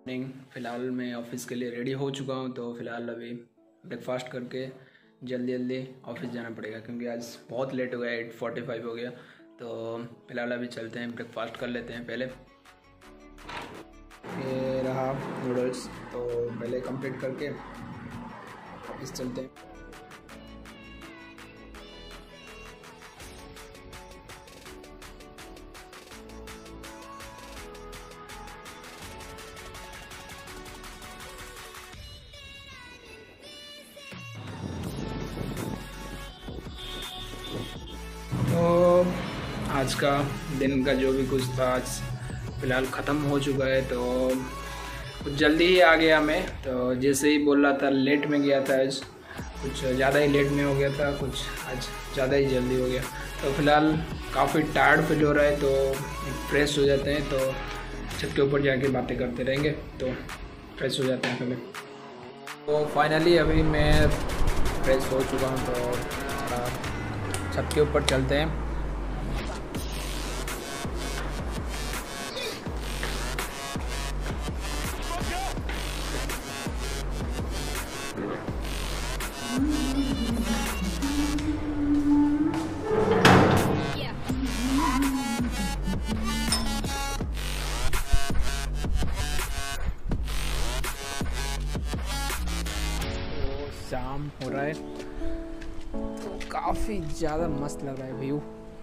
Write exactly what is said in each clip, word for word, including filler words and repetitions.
Morning. फ़िलहाल मैं office के लिए रेडी हो चुका हूँ, तो फ़िलहाल अभी ब्रेकफास्ट करके जल्दी जल्दी ऑफ़िस जाना पड़ेगा क्योंकि आज बहुत लेट हो गया, एट फोर्टी फाइव हो गया। तो फ़िलहाल अभी चलते हैं, ब्रेकफास्ट कर लेते हैं पहले। ये रहा नूडल्स, तो पहले कंप्लीट करके ऑफिस चलते हैं। तो आज का दिन का जो भी कुछ था आज फ़िलहाल ख़त्म हो चुका है। तो कुछ जल्दी ही आ गया मैं, तो जैसे ही बोल रहा था लेट में गया था, आज कुछ ज़्यादा ही लेट में हो गया था, कुछ आज ज़्यादा ही जल्दी हो गया। तो फ़िलहाल काफ़ी टायर्ड फील हो रहा है, तो फ्रेश हो जाते हैं, तो छत के ऊपर जाके बातें करते रहेंगे, तो फ्रेश हो जाते हैं पहले। तो फाइनली अभी मैं फ्रेश हो चुका हूँ, तो छत के ऊपर चलते हैं। शाम हो रहा है, तो काफ़ी ज़्यादा मस्त लग रहा है व्यू।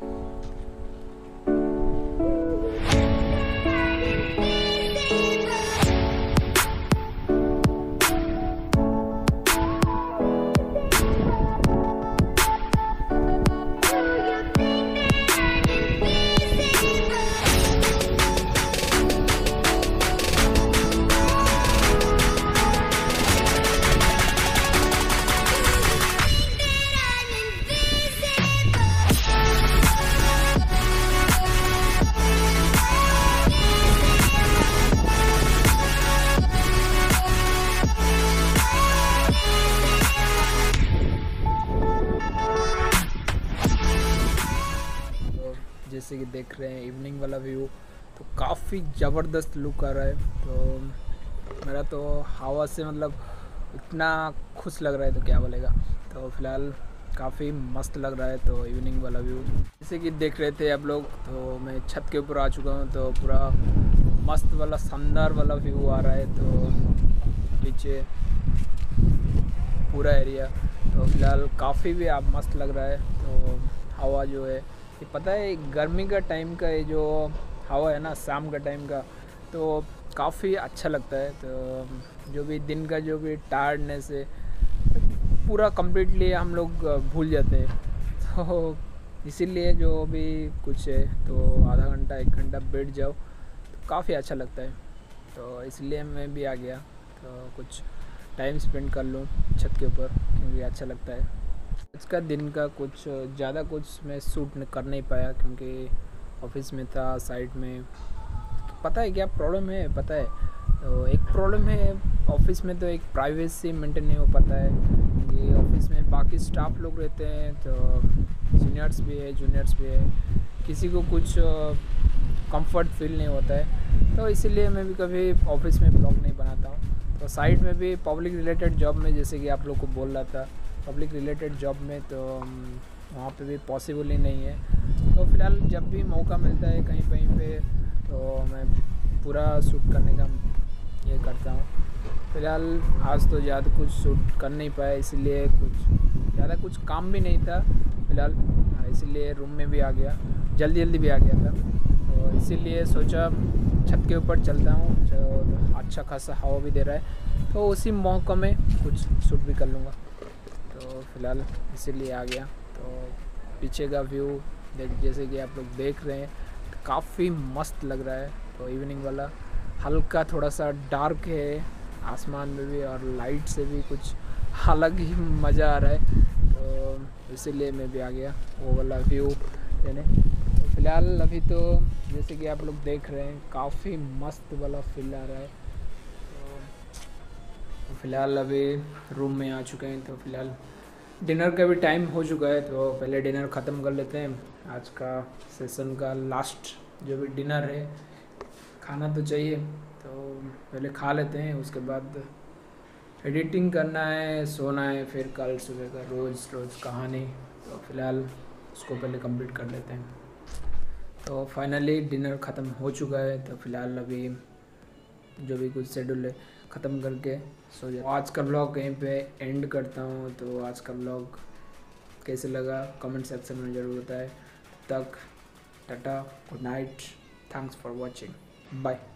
जैसे कि देख रहे हैं इवनिंग वाला व्यू, तो काफ़ी ज़बरदस्त लुक आ रहा है। तो मेरा तो हवा से मतलब इतना खुश लग रहा है, तो क्या बोलेगा। तो फिलहाल काफ़ी मस्त लग रहा है, तो इवनिंग वाला व्यू जैसे कि देख रहे थे आप लोग। तो मैं छत के ऊपर आ चुका हूँ, तो पूरा मस्त वाला शानदार वाला व्यू आ रहा है, तो पीछे पूरा एरिया। तो फिलहाल काफ़ी भी आप मस्त लग रहा है। तो हवा जो है, ये पता है गर्मी का टाइम का ये जो हवा है ना, शाम का टाइम का, तो काफ़ी अच्छा लगता है। तो जो भी दिन का जो भी टायर्डनेस है पूरा कम्प्लीटली हम लोग भूल जाते हैं। तो इसीलिए जो भी कुछ है, तो आधा घंटा एक घंटा बैठ जाओ तो काफ़ी अच्छा लगता है। तो इसलिए मैं भी आ गया, तो कुछ टाइम स्पेंड कर लूँ छत के ऊपर, क्योंकि अच्छा लगता है। आज का दिन का कुछ ज़्यादा कुछ मैं शूट कर नहीं पाया क्योंकि ऑफिस में था साइड में। पता है क्या प्रॉब्लम है, पता है, तो एक प्रॉब्लम है ऑफिस में, तो एक प्राइवेसी मेंटेन नहीं हो पाता है क्योंकि ऑफिस में बाकी स्टाफ लोग रहते हैं, तो सीनियर्स भी है, जूनियर्स भी है, किसी को कुछ कंफर्ट फील नहीं होता है। तो इसीलिए मैं भी कभी ऑफिस में ब्लॉग नहीं बनाता हूँ। तो साइड में भी पब्लिक रिलेटेड जॉब में, जैसे कि आप लोग को बोल रहा था, पब्लिक रिलेटेड जॉब में तो वहाँ पे भी पॉसिबल ही नहीं है। तो फ़िलहाल जब भी मौका मिलता है कहीं कहीं पे, तो मैं पूरा शूट करने का ये करता हूँ। फ़िलहाल आज तो ज़्यादा कुछ शूट कर नहीं पाया, इसलिए कुछ ज़्यादा कुछ काम भी नहीं था फ़िलहाल, इसलिए रूम में भी आ गया, जल्दी जल्दी भी आ गया था। तो इसीलिए सोचा छत के ऊपर चलता हूँ, जो अच्छा खासा हवा भी दे रहा है, तो उसी मौका में कुछ शूट भी कर लूँगा। तो फ़िलहाल इसीलिए आ गया। तो पीछे का व्यू देख, जैसे कि आप लोग देख रहे हैं, तो काफ़ी मस्त लग रहा है। तो इवनिंग वाला हल्का थोड़ा सा डार्क है आसमान में भी, और लाइट से भी कुछ अलग ही मज़ा आ रहा है। तो इसीलिए मैं भी आ गया वो वाला व्यू लेने। तो फ़िलहाल अभी तो जैसे कि आप लोग देख रहे हैं, काफ़ी मस्त वाला फील आ रहा है। तो फ़िलहाल अभी रूम में आ चुके हैं, तो फ़िलहाल डिनर का भी टाइम हो चुका है, तो पहले डिनर ख़त्म कर लेते हैं। आज का सेशन का लास्ट जो भी डिनर है खाना तो चाहिए, तो पहले खा लेते हैं, उसके बाद एडिटिंग करना है, सोना है, फिर कल सुबह का रोज़ रोज़ कहानी। तो फ़िलहाल उसको पहले कंप्लीट कर लेते हैं। तो फाइनली डिनर ख़त्म हो चुका है, तो फ़िलहाल अभी जो भी कुछ शेड्यूल है ख़त्म करके सो जाए। आज का ब्लॉग कहीं पे एंड करता हूँ। तो आज का ब्लॉग कैसे लगा कमेंट सेक्शन में ज़रूर बताएं। तब तक tata, good night, thanks for watching, bye.